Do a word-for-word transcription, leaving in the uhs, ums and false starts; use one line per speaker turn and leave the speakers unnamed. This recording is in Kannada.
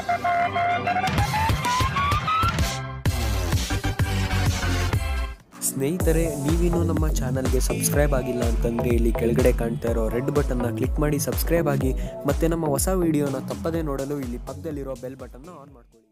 ಸ್ನೇಹಿತರೆ, ನೀವಿನ್ನೂ ನಮ್ಮ ಚಾನಲ್ಗೆ ಸಬ್ಸ್ಕ್ರೈಬ್ ಆಗಿಲ್ಲ ಅಂತಂದರೆ ಇಲ್ಲಿ ಕೆಳಗಡೆ ಕಾಣ್ತಾ ಇರೋ ರೆಡ್ ಬಟನ್ನ ಕ್ಲಿಕ್ ಮಾಡಿ ಸಬ್ಸ್ಕ್ರೈಬ್ ಆಗಿ, ಮತ್ತು ನಮ್ಮ ಹೊಸ ವಿಡಿಯೋನ ತಪ್ಪದೇ ನೋಡಲು ಇಲ್ಲಿ ಪಕ್ಕದಲ್ಲಿರೋ ಬೆಲ್ ಬಟನ್ನ ಆನ್ ಮಾಡ್ಕೊಳ್ಳಿ.